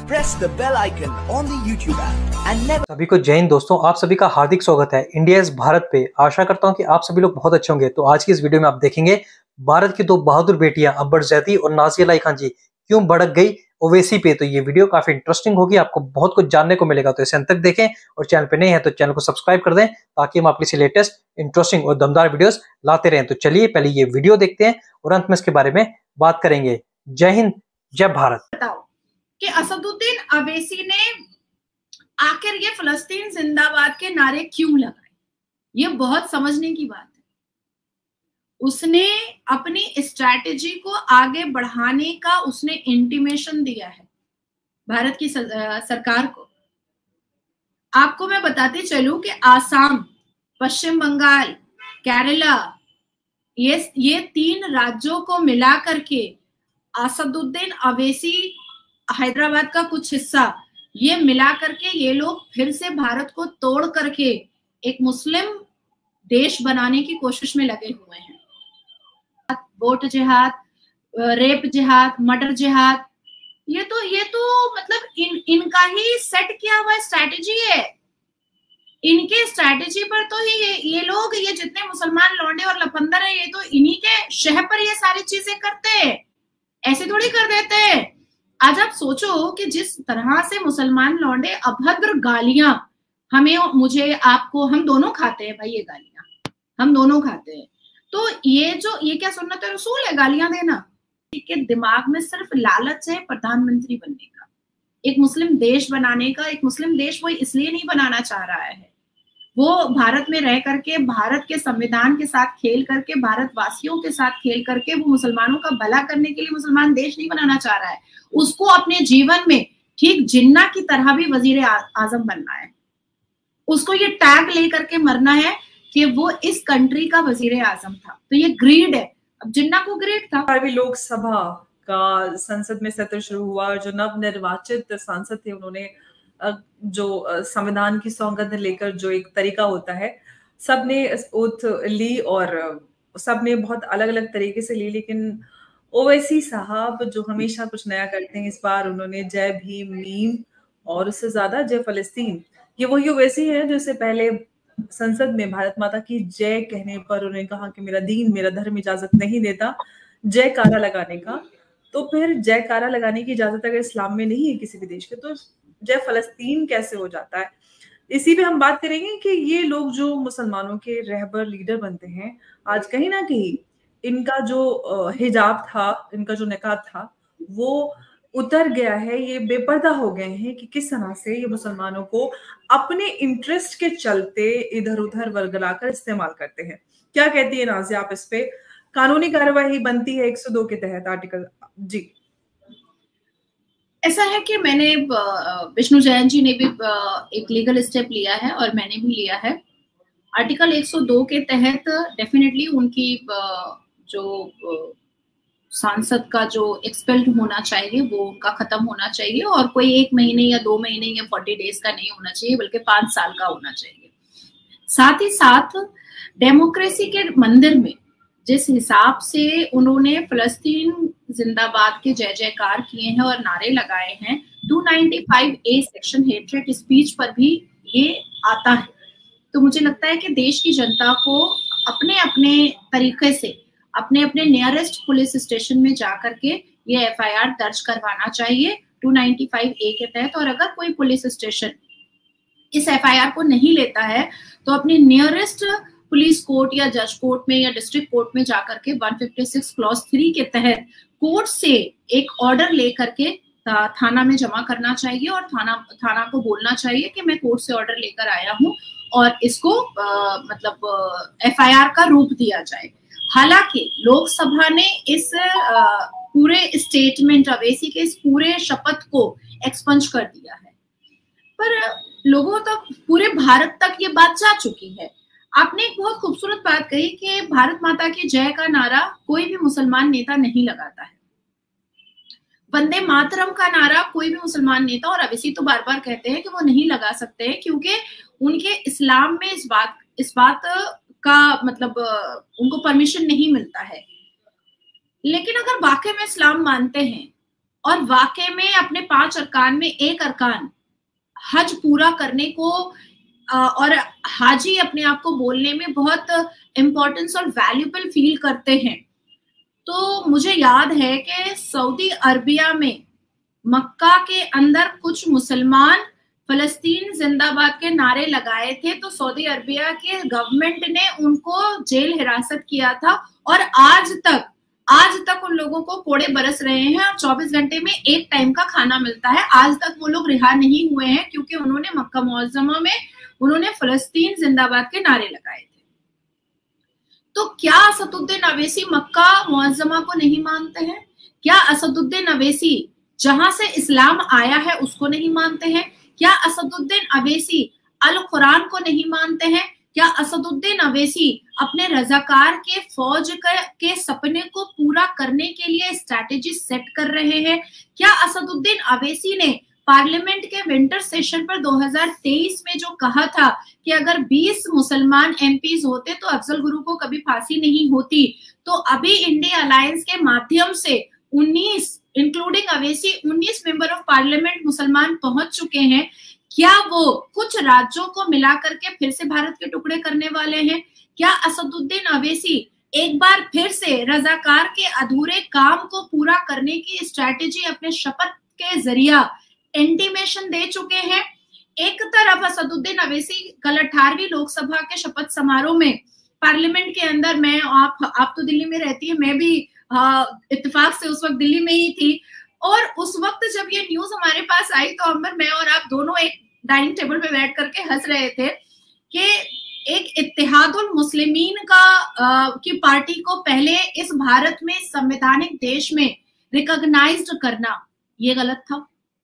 press the bell icon on the YouTube app and never। सभी को जय हिंद दोस्तों, आप सभी का हार्दिक स्वागत है इंडिया इज भारत पे। आशा करता हूं कि आप सभी लोग बहुत अच्छे होंगे। तो आज की इस वीडियो में आप देखेंगे भारत की दो बहादुर बेटियां अकबर जैदी और नाज़िया अलाई खान जी क्यों भड़क गई ओवैसी पे। तो ये वीडियो काफी इंटरेस्टिंग होगी, आपको बहुत कुछ जानने को मिलेगा। तो इसे अंत तक देखें और चैनल पे नए हैं तो चैनल को सब्सक्राइब कर दें ताकि हम आपके लिए लेटेस्ट इंटरेस्टिंग और दमदार वीडियोस लाते रहें। तो चलिए पहले ये वीडियो देखते हैं और अंत में इसके बारे में बात करेंगे। जय हिंद, जय भारत। बताओ कि असदुद्दीन अवैसी ने आखिर ये फलस्तीन जिंदाबाद के नारे क्यों लगाए? ये बहुत समझने की बात है। उसने अपनी स्ट्रैटेजी को आगे बढ़ाने का उसने इंटीमेशन दिया है भारत की सरकार को। आपको मैं बताती चलूं कि आसाम, पश्चिम बंगाल, केरला, ये तीन राज्यों को मिला करके असदुद्दीन अवैसी, हैदराबाद का कुछ हिस्सा, ये मिला करके ये लोग फिर से भारत को तोड़ करके एक मुस्लिम देश बनाने की कोशिश में लगे हुए हैं। वोट जिहाद, रेप जिहाद, मर्डर जिहाद, ये तो मतलब इनका ही सेट किया हुआ स्ट्रैटेजी है। इनके स्ट्रैटेजी पर तो ये लोग, ये जितने मुसलमान लौंडे और लफंदर है, ये तो इन्हीं के शह पर ये सारी चीजें करते हैं, ऐसे थोड़ी कर देते हैं। आज आप सोचो कि जिस तरह से मुसलमान लौंडे अभद्र गालियां हमें, मुझे, आपको, हम दोनों खाते हैं भाई, ये गालियां हम दोनों खाते हैं। तो ये क्या सुन्नत रसूल है गालियां देना? के दिमाग में सिर्फ लालच है प्रधानमंत्री बनने का, एक मुस्लिम देश बनाने का। एक मुस्लिम देश वो इसलिए नहीं बनाना चाह रहा है, वो भारत में रह करके, भारत के संविधान के साथ खेल करके, भारत वासियों के साथ खेल करके वो मुसलमानों का भला करने के लिए मुसलमान देश नहीं बनाना चाह रहा है। उसको अपने जीवन में ठीक जिन्ना की तरह भी वजीर आजम बनना है। उसको ये टैग ले करके मरना है कि वो इस कंट्री का वजीर आजम था। तो ये ग्रीड है। अब जिन्ना को ग्रीड था। 12वीं लोकसभा का संसद में सत्र शुरू हुआ और जो नव निर्वाचित सांसद थे उन्होंने जो संविधान की सौगंध लेकर जो एक तरीका होता है, सबने ओथ ली और सबने बहुत अलग अलग तरीके से ली। लेकिन ओवैसी साहब जो हमेशा कुछ नया करते हैं, इस बार उन्होंने जय भीम मीम और उससे ज्यादा जय फलस्तीन। ये वही ओवैसी है जो इससे पहले संसद में भारत माता की जय कहने पर उन्होंने कहा कि मेरा दीन, मेरा धर्म इजाजत नहीं देता जयकारा लगाने का। तो फिर जयकारा लगाने की इजाजत अगर इस्लाम में नहीं है किसी भी देश के, तो जय फलस्तीन कैसे हो जाता है? इसी पे हम बात करेंगे कि ये लोग जो मुसलमानों के रहबर लीडर बनते हैं, आज कहीं ना कहीं इनका जो हिजाब था, इनका जो निकाब था, वो उतर गया है। ये बेपर्दा हो गए हैं कि किस तरह से ये मुसलमानों को अपने इंटरेस्ट के चलते इधर उधर वर्गलाकर इस्तेमाल करते हैं। क्या कहती है नाज़िया आप इस पे? कानूनी कार्यवाही बनती है 102 के तहत आर्टिकल जी। ऐसा है कि मैंने, विष्णु जैन जी ने भी एक लीगल स्टेप लिया है और मैंने भी लिया है। आर्टिकल 102 के तहत डेफिनेटली उनकी जो सांसद का जो एक्सपेल्ड होना चाहिए वो उनका खत्म होना चाहिए, और कोई 1 महीने या 2 महीने या 40 डेज का नहीं होना चाहिए, बल्कि 5 साल का होना चाहिए। साथ ही साथ डेमोक्रेसी के मंदिर में जिस हिसाब से उन्होंने फलस्तीन जिंदाबाद के जय जयकार किए हैं और नारे लगाए हैं, 295A सेक्शन हेट्रेड स्पीच पर भी ये आता है। तो मुझे लगता है कि देश की जनता को अपने अपने तरीके से अपने अपने नियरेस्ट पुलिस स्टेशन में जाकर के ये FIR दर्ज करवाना चाहिए 295A के तहत। और अगर कोई पुलिस स्टेशन इस FIR को नहीं लेता है तो अपने नियरेस्ट पुलिस कोर्ट या जज कोर्ट में या डिस्ट्रिक्ट कोर्ट में जाकर के 156 क्लॉज 3 के तहत कोर्ट से एक ऑर्डर लेकर के थाना में जमा करना चाहिए, और थाना को बोलना चाहिए कि मैं कोर्ट से ऑर्डर लेकर आया हूं और इसको FIR का रूप दिया जाए। हालांकि लोकसभा ने इस पूरे स्टेटमेंट, अवैसी के इस पूरे शपथ को एक्सपंज कर दिया है, पर लोगों तक, पूरे भारत तक ये बात जा चुकी है। आपने एक बहुत खूबसूरत बात कही कि भारत माता की जय का नारा कोई भी मुसलमान नेता नहीं लगाता है। वंदे मातरम का नारा कोई भी मुसलमान नेता, और अवैसी तो बार बार कहते हैं कि वो नहीं लगा सकते हैं क्योंकि उनके इस्लाम में इस बात का मतलब उनको परमिशन नहीं मिलता है। लेकिन अगर वाकई में इस्लाम मानते हैं और वाकई में अपने 5 अरकान में एक अरकान हज पूरा करने को और हाजी अपने आप को बोलने में बहुत इम्पोर्टेंस और वैल्यूबल फील करते हैं। तो मुझे याद है कि सऊदी अरबिया में मक्का के अंदर कुछ मुसलमान फलस्तीन जिंदाबाद के नारे लगाए थे, तो सऊदी अरबिया के गवर्नमेंट ने उनको जेल हिरासत किया था और आज तक उन लोगों को कोड़े बरस रहे हैं और 24 घंटे में एक टाइम का खाना मिलता है। आज तक वो लोग रिहा नहीं हुए हैं क्योंकि उन्होंने मक्का मुअज्जमा में उन्होंने फलस्तीन जिंदाबाद के नारे लगाए थे। तो क्या असदुद्दीन अवैसी मक्का मुअज्जमा को नहीं मानते हैं? क्या असदुद्दीन अवैसी जहां से इस्लाम आया है उसको नहीं मानते हैं? क्या असदुद्दीन अवैसी अल कुरान को नहीं मानते हैं? क्या असदुद्दीन अवैसी अपने रजाकार के फौज के सपने को पूरा करने के लिए स्ट्रैटेजी सेट कर रहे हैं? क्या असदुद्दीन अवैसी ने पार्लियामेंट के विंटर सेशन पर 2023 में जो कहा था कि अगर 20 मुसलमान एमपीज होते तो अफजल गुरु को कभी फांसी नहीं होती, तो अभी इंडिया अलायंस के माध्यम से 19 including Owaisi 19 member of parliament मुसलमान पहुंच चुके हैं। क्या वो कुछ राज्यों को मिला करके फिर से भारत के टुकड़े करने वाले हैं? क्या असदुद्दीन अवैसी एक बार फिर से रजाकार के अधूरे काम को पूरा करने की स्ट्रैटेजी अपने शपथ के जरिया इंटीमेशन दे चुके हैं? एक तरफ असदुद्दीन अवैसी कल 18वीं लोकसभा के शपथ समारोह में पार्लियामेंट के अंदर, मैं आप तो दिल्ली में रहती है, मैं भी इत्तेफाक से उस वक्त दिल्ली में ही थी, और उस वक्त जब ये न्यूज हमारे पास आई तो अमर, मैं और आप दोनों एक डाइनिंग टेबल पे बैठ करके हंस रहे थे कि एक इत्तेहादुल मुस्लिमीन की पार्टी को पहले इस भारत में संवैधानिक देश में रिकॉग्नाइज्ड करना ये गलत था।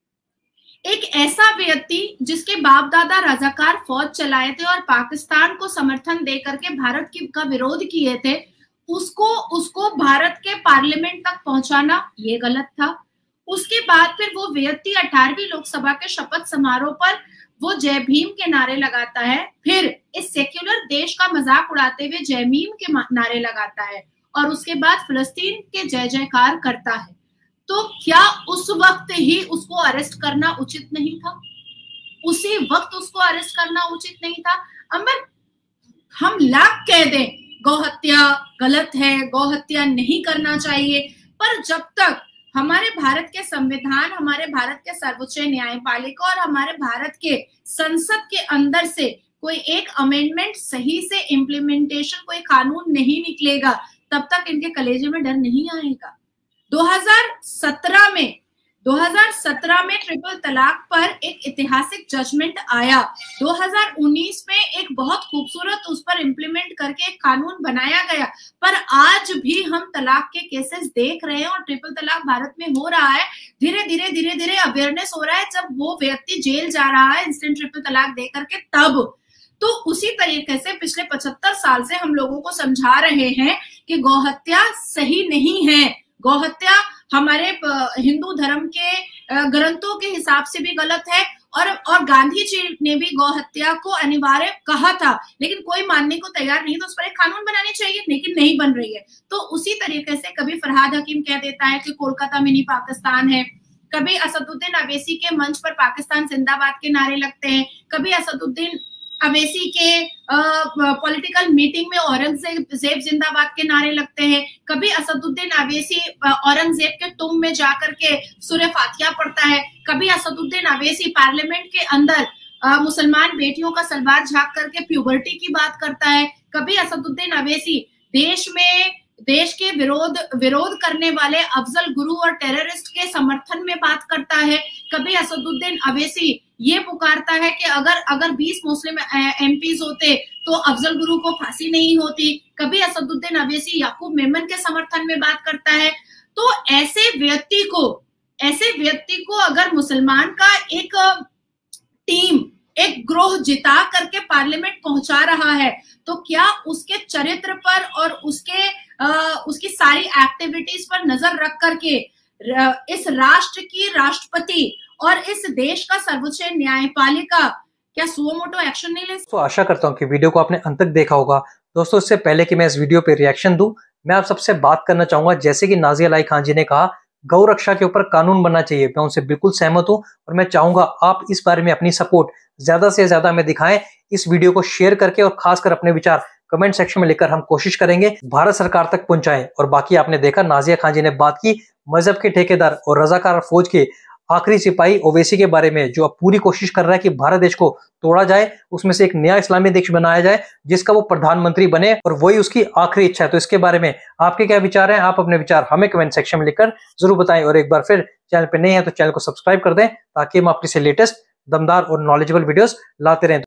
एक ऐसा व्यक्ति जिसके बाप दादा रजाकार फौज चलाए थे और पाकिस्तान को समर्थन दे करके भारत का विरोध किए थे, उसको भारत के पार्लियामेंट तक पहुंचाना ये गलत था। उसके बाद फिर वो व्यक्ति 18वीं लोकसभा के शपथ समारोह पर वो जय भीम के नारे लगाता है, फिर इस सेक्युलर देश का मजाक उड़ाते हुए जय भीम के नारे लगाता है और उसके बाद फिलिस्तीन के जय जयकार करता है। तो क्या उस वक्त ही उसको अरेस्ट करना उचित नहीं था? उसी वक्त उसको अरेस्ट करना उचित नहीं था? अमर, हम लाख कह दें गौहत्या गलत है, गौहत्या नहीं करना चाहिए, पर जब तक हमारे भारत के संविधान, हमारे भारत के सर्वोच्च न्यायपालिका और हमारे भारत के संसद के अंदर से कोई एक अमेंडमेंट सही से इम्प्लीमेंटेशन, कोई कानून नहीं निकलेगा, तब तक इनके कलेजे में डर नहीं आएगा। 2017 में ट्रिपल तलाक पर एक ऐतिहासिक जजमेंट आया। 2019 में एक बहुत खूबसूरत उस पर इम्प्लीमेंट करके एक कानून बनाया गया, पर आज भी हम तलाक के केसेस देख रहे हैं और ट्रिपल तलाक भारत में हो रहा है। धीरे धीरे अवेयरनेस हो रहा है। जब वो व्यक्ति जेल जा रहा है इंस्टेंट ट्रिपल तलाक दे करके, तब तो उसी तरीके से पिछले 75 साल से हम लोगों को समझा रहे हैं कि गौहत्या सही नहीं है। गौहत्या हमारे हिंदू धर्म के ग्रंथों के हिसाब से भी गलत है और गांधी जी ने भी गौहत्या को अनिवार्य कहा था, लेकिन कोई मानने को तैयार नहीं, तो उस पर एक कानून बनानी चाहिए, लेकिन नहीं बन रही है। तो उसी तरीके से कभी फरहाद हकीम कह देता है कि कोलकाता मिनी पाकिस्तान है, कभी असदुद्दीन अवैसी के मंच पर पाकिस्तान जिंदाबाद के नारे लगते हैं, कभी असदुद्दीन अवैसी के पॉलिटिकल मीटिंग में औरंगजेब जिंदाबाद के नारे लगते हैं, कभी असदुद्दीन अवैसी औरंगजेब के तुम में जाकर के सूरह फातिहा पढ़ता है, कभी असदुद्दीन अवैसी पार्लियामेंट के अंदर मुसलमान बेटियों का सलवार झाँक करके प्यूबर्टी की बात करता है, कभी असदुद्दीन अवैसी देश के विरोध करने वाले अफजल गुरु और टेररिस्ट के समर्थन में बात करता है, कभी असदुद्दीन अवैसी ये पुकारता है कि अगर 20 मुस्लिम एमपीज होते तो अफजल गुरु को फांसी नहीं होती, कभी असदुद्दीन अवैसी याकूब मेमन के समर्थन में बात करता है। तो ऐसे व्यक्ति को अगर मुसलमान का एक टीम, एक ग्रोह जिता करके पार्लियामेंट पहुंचा रहा है, तो क्या उसके चरित्र पर और उसकी सारी एक्टिविटीज पर नजर रख करके इस राष्ट्र की राष्ट्रपति और इस देश का सर्वोच्च न्यायपालिका क्या सुओ मोटो एक्शन नहीं ले? तो आशा करता हूँ कि वीडियो को आपने अंत तक देखा होगा। दोस्तों, इससे पहले कि मैं इस वीडियो पे रिएक्शन दूं, मैं आप सबसे बात करना चाहूंगा। जैसे कि नाज़िया अलाई खान जी ने कहा, गौ रक्षा के ऊपर कानून बनना चाहिए। मैं उनसे बिल्कुल सहमत हूं और मैं चाहूंगा आप इस बारे में अपनी सपोर्ट ज्यादा से ज्यादा हमें दिखाएं। इस वीडियो को शेयर करके और खासकर अपने विचार कमेंट सेक्शन में लिखकर हम कोशिश करेंगे भारत सरकार तक पहुंचाएं। और बाकी आपने देखा नाजिया खान जी ने बात की मजहब के ठेकेदार और रजाकार फौज के आखिरी सिपाही ओवैसी के बारे में, जो अब पूरी कोशिश कर रहा है कि भारत देश को तोड़ा जाए, उसमें से एक नया इस्लामी देश बनाया जाए जिसका वो प्रधानमंत्री बने और वही उसकी आखिरी इच्छा है। तो इसके बारे में आपके क्या विचार हैं? आप अपने विचार हमें कमेंट सेक्शन में लिखकर जरूर बताएं। और एक बार फिर चैनल पे नए हैं तो चैनल को सब्सक्राइब कर दें ताकि हम आपके से लेटेस्ट दमदार और नॉलेजेबल वीडियोस लाते रहें।